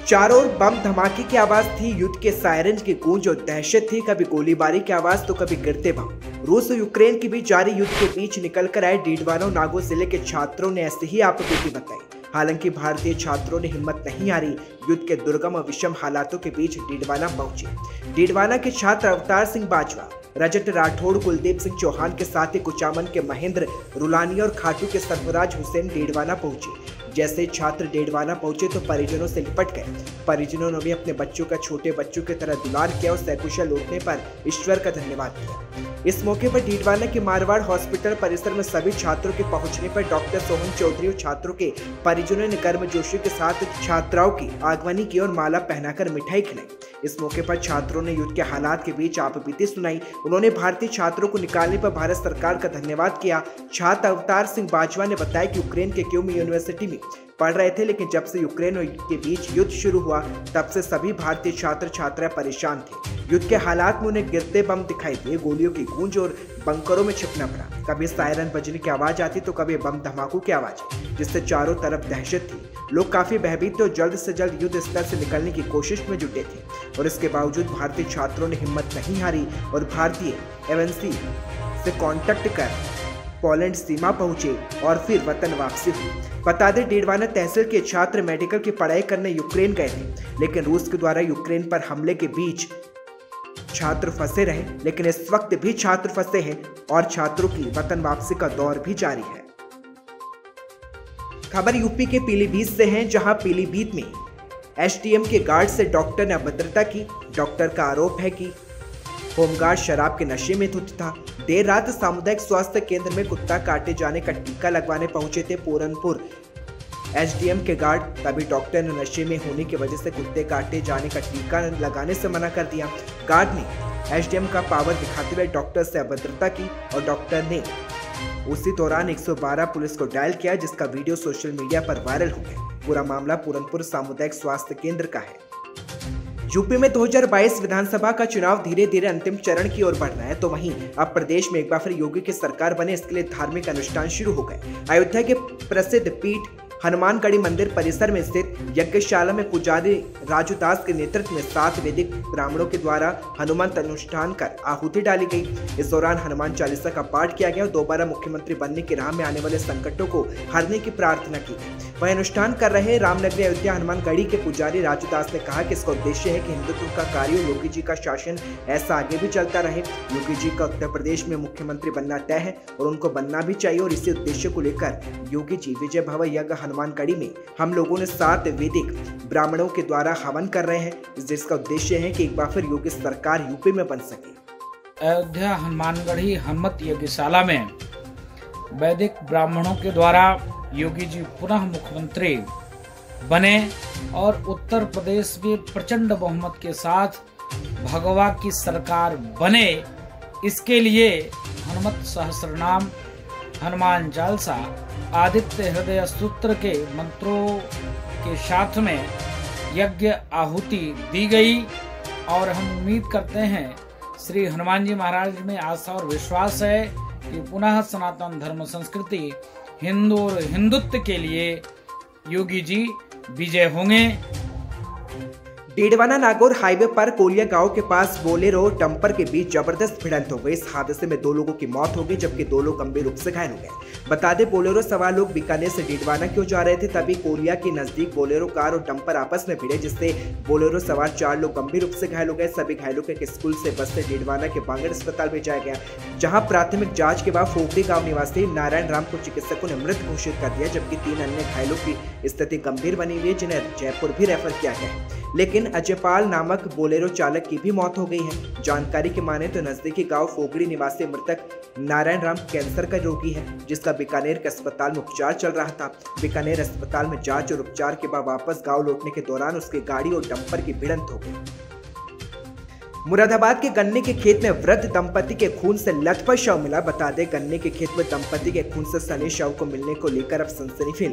चारों ओर बम धमाके की आवाज थी, युद्ध के सायरन की गूंज और दहशत थी। कभी गोलीबारी की आवाज तो कभी गिरते बम। रूस और यूक्रेन के बीच जारी युद्ध के बीच निकलकर आए डीडवाना और नागौर जिले के छात्रों ने ऐसे ही आपबीती बताई। हालांकि भारतीय छात्रों ने हिम्मत नहीं हारी, युद्ध के दुर्गम और विषम हालातों के बीच डीडवाना पहुंचे। डीडवाना के छात्र अवतार सिंह बाजवा, रजत राठौड़, कुलदीप सिंह चौहान के साथ ही कुचामन के महेंद्र रुलानी और खाटू के सरफराज हुसैन डीडवाना पहुंचे। जैसे छात्र डीडवाना पहुंचे तो परिजनों से लिपट गए। परिजनों ने भी अपने बच्चों का छोटे बच्चों की तरह दुलार किया और सकुशल लौटने पर ईश्वर का धन्यवाद किया। इस मौके पर डीडवाना के मारवाड़ हॉस्पिटल परिसर में सभी छात्रों के पहुंचने पर डॉक्टर सोहन चौधरी और छात्रों के परिजनों ने गर्मजोशी के साथ छात्राओं की आगवानी की और माला पहनाकर मिठाई खिलाई। इस मौके पर छात्रों ने युद्ध के हालात के बीच आपबीती सुनाई। उन्होंने भारतीय छात्रों को निकालने पर भारत सरकार का धन्यवाद किया। छात्र अवतार सिंह बाजवा ने बताया कि यूक्रेन के क्यूम यूनिवर्सिटी में पढ़ रहे थे, लेकिन जब से यूक्रेन के बीच युद्ध शुरू हुआ तब से सभी भारतीय छात्र छात्राएं परेशान थे। युद्ध के हालात में उन्हें गिरते बम दिखाई दिए, गोलियों की गूंज और बंकरों में छिपना पड़ा। कभी सायरन बजने की आवाज आती तो कभी बम धमाकों की आवाज, जिससे चारों तरफ दहशत थी। लोग काफी भयभीत थे और जल्द से जल्द युद्ध स्थल से निकलने की कोशिश में जुटे थे। और इसके बावजूद भारतीय छात्रों ने हिम्मत नहीं हारी और भारतीय एमएनसी से कांटेक्ट कर पोलैंड सीमा पहुंचे और फिर वतन वापसी हुई। बता दें, डीडवाना तहसील के छात्र मेडिकल की पढ़ाई करने यूक्रेन गए थे, लेकिन रूस के द्वारा यूक्रेन पर हमले के बीच छात्र फंसे रहे। लेकिन इस वक्त भी छात्र फंसे हैं और छात्रों की वतन वापसी का दौर भी जारी है। खबर यूपी के पीलीभीत से है, जहां पीलीभीत में एसडीएम के गार्ड से डॉक्टर ने अभद्रता की। डॉक्टर का आरोप है कि होमगार्ड शराब के नशे में था। देर रात सामुदायिक स्वास्थ्य केंद्र में कुत्ता काटे जाने का टीका लगवाने पहुंचे थे पूरनपुर एसडीएम के गार्ड। तभी डॉक्टर ने नशे में होने की वजह से कुत्ते काटे जाने का टीका लगाने से मना कर दिया। गार्ड ने एसडीएम का पावर दिखाते हुए डॉक्टर से अभद्रता की और डॉक्टर ने उसी दौरान 112 पुलिस को डायल किया, जिसका वीडियो सोशल मीडिया पर वायरल हो गया। पूरा मामला पूरनपुर सामुदायिक स्वास्थ्य केंद्र का है। यूपी में 2022 विधानसभा का चुनाव धीरे धीरे अंतिम चरण की ओर बढ़ रहा है, तो वहीं अब प्रदेश में एक बार फिर योगी की सरकार बने, इसके लिए धार्मिक अनुष्ठान शुरू हो गए। अयोध्या के प्रसिद्ध पीठ हनुमानगढ़ी मंदिर परिसर में स्थित यज्ञशाला में पुजारी राजू दास के नेतृत्व में 7 वैदिक ब्राह्मणों के द्वारा हनुमान अनुष्ठान कर आहुति डाली गई। इस दौरान हनुमान चालीसा का पाठ किया गया और दोबारा मुख्यमंत्री बनने की राह में आने वाले संकटों को हरने की प्रार्थना की गई। वह अनुष्ठान कर रहे रामनगरी अयोध्या हनुमानगढ़ी के पुजारी राजू दास ने कहा कि इसका उद्देश्य है कि हिंदुत्व का कार्य योगी जी का शासन ऐसा आगे भी चलता रहे। योगी जी का उत्तर प्रदेश में मुख्यमंत्री बनना तय है और उनको बनना भी चाहिए, और इसी उद्देश्य को लेकर योगी जी विजय भव यज्ञ हनुमानगढ़ी में हम लोगों ने 7 वैदिक ब्राह्मणों के द्वारा हवन कर रहे हैं, जिसका उद्देश्य है कि एक बार फिर योगी सरकार यूपी में बन सके। अयोध्या हनुमानगढ़ी हनुमत यज्ञशाला में वैदिक ब्राह्मणों के द्वारा योगी जी पुनः मुख्यमंत्री बने और उत्तर प्रदेश में प्रचंड बहुमत के साथ भगवा की सरकार बने। इसके लिए हनुमत सहस्रनाम, हनुमान चालीसा, आदित्य हृदय सूत्र के मंत्रों के साथ में यज्ञ आहुति दी गई। और हम उम्मीद करते हैं श्री हनुमान जी महाराज में आस्था और विश्वास है कि पुनः सनातन धर्म संस्कृति हिंदू और हिंदुत्व के लिए योगी जी विजय होंगे। डीडवाना नागौर हाईवे पर कोलिया गांव के पास बोलेरो डंपर के बीच जबरदस्त भिड़ंत हो गई। इस हादसे में 2 लोगों की मौत हो गई, जबकि 2 लोग गंभीर रूप से घायल हो गए। बता दें, बोलेरो सवार लोग बीकानेर से डीडवाना क्यों जा रहे थे, तभी कोलिया के नजदीक बोलेरो कार और डंपर आपस में भिड़े, जिससे बोलेरो सवार 4 लोग गंभीर रूप से घायल हो गए। सभी घायलों को स्कूल से बस से डीडवाना के बांगड़ अस्पताल भेजाया गया, जहाँ प्राथमिक जाँच के बाद फोगड़ी गाँव निवासी नारायण राम को चिकित्सकों ने मृत घोषित कर दिया, जबकि 3 अन्य घायलों की स्थिति गंभीर बनी हुई है, जिन्हें जयपुर भी रेफर किया गया है। लेकिन अजयपाल नामक बोलेरो चालक की भी मौत हो गई है। जानकारी की माने तो नजदीकी गांव फोगड़ी निवासी मृतक नारायण राम कैंसर का रोगी है, जिसका बीकानेर के अस्पताल में उपचार चल रहा था। बीकानेर अस्पताल में जांच और उपचार के बाद वापस गांव लौटने के दौरान उसकी गाड़ी और डंपर की भिड़ंत हो गई। मुरादाबाद के गन्ने के खेत में वृद्ध दंपति के खून से लथपथ शव मिला। बता दें, गन्ने के खेत में दंपति के खून से सने शव को मिलने को लेकर अब सनसनी फैल गई।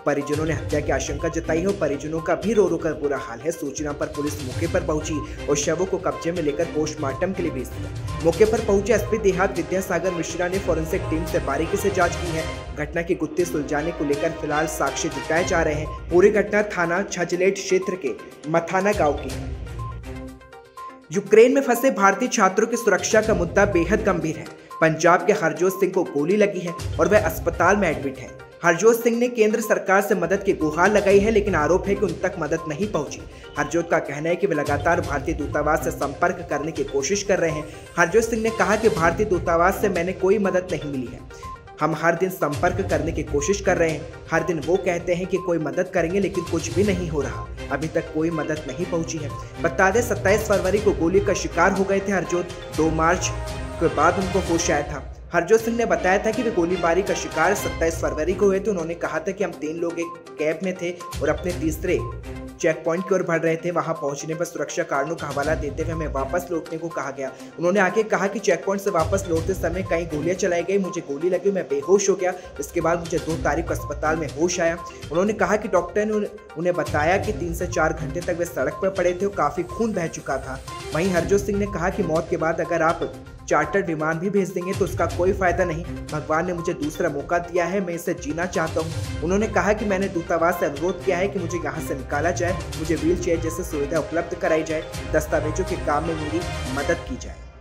परिजनों ने हत्या की आशंका जताई है और परिजनों का भी रो रो कर बुरा हाल है। सूचना पर पुलिस मौके पर पहुंची और शवों को कब्जे में लेकर पोस्टमार्टम के लिए भेज दिया। मौके पर पहुंचे एसपी देहात विद्यासागर मिश्रा ने फोरेंसिक टीम से बारीकी से जांच की है। घटना की गुत्थी सुलझाने को लेकर फिलहाल साक्ष्य जुटाए जा रहे हैं। पूरी घटना थाना छजलेट क्षेत्र के मथाना गाँव की है। यूक्रेन में फंसे भारतीय छात्रों की सुरक्षा का मुद्दा बेहद गंभीर है। पंजाब के हरजोत सिंह को गोली लगी है और वह अस्पताल में एडमिट है। हरजोत सिंह ने केंद्र सरकार से मदद की गुहार लगाई है, लेकिन आरोप है कि उन तक मदद नहीं पहुंची। हरजोत का कहना है कि वे लगातार भारतीय दूतावास से संपर्क करने की कोशिश कर रहे हैं। हरजोत सिंह ने कहा कि भारतीय दूतावास से मैंने कोई मदद नहीं मिली है। हम हर दिन संपर्क करने की कोशिश कर रहे हैं। हर दिन वो कहते हैं कि कोई मदद करेंगे, लेकिन कुछ भी नहीं हो रहा। अभी तक कोई मदद नहीं पहुंची है। बता दें 27 फरवरी को गोली का शिकार हो गए थे हरजोत। 2 मार्च के बाद उनको होश आया था। हरजोत सिंह ने बताया था कि वे गोलीबारी का शिकार 27 फरवरी को हुए थे। उन्होंने कहा था कि हम 3 लोग एक कैब में थे और अपने तीसरे चेक पॉइंट की ओर बढ़ रहे थे। वहां पहुंचने पर सुरक्षा कारणों का हवाला देते हुए हमें वापस लौटने को कहा गया। उन्होंने आगे कहा कि चेक पॉइंट से वापस लौटते समय कई गोलियां चलाई गई। मुझे गोली लगी, मैं बेहोश हो गया। इसके बाद मुझे 2 तारीख को अस्पताल में होश आया। उन्होंने कहा कि डॉक्टर ने उन्हें बताया कि 3 से 4 घंटे तक वे सड़क पर पड़े थे और काफी खून बह चुका था। वहीं हरजोत सिंह ने कहा कि मौत के बाद अगर आप चार्टर्ड विमान भी भेज देंगे तो उसका कोई फायदा नहीं। भगवान ने मुझे दूसरा मौका दिया है, मैं इसे जीना चाहता हूँ। उन्होंने कहा कि मैंने दूतावास से अनुरोध किया है कि मुझे यहाँ से निकाला जाए, मुझे व्हील चेयर जैसी सुविधा उपलब्ध कराई जाए, दस्तावेजों के काम में मेरी मदद की जाए।